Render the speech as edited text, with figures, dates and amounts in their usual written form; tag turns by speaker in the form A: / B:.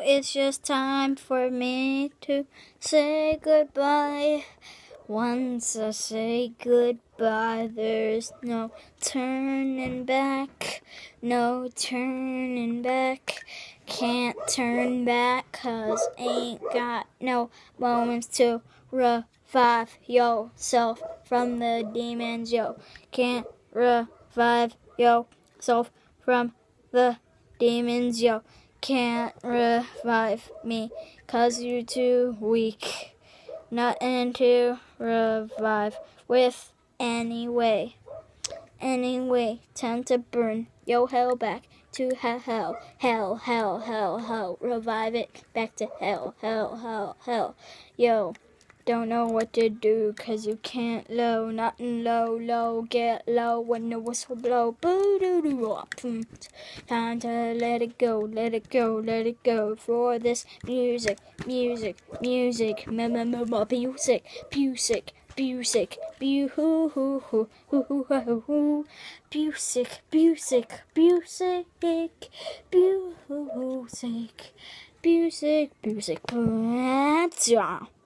A: it's just time for me to say goodbye. Once I say goodbye, there's no turning back, no turning back. Can't turn back 'cause ain't got no moments to revive yourself from the demons, yo. Can't revive yourself from the demons, yo. Can't revive me 'cause you're too weak. Nothing to revive with anyway. Anyway, time to burn yo hell back to hell. Hell, hell, hell, hell. Revive it back to hell, hell, hell, hell. Yo, don't know what to do 'cause you can't low. Nothing low, low. Get low when the whistle blow. Boo-doo-doo. Time to let it go, let it go, let it go. For this music, music, music. Music, music. Music, music, music, music, music, music, music, music.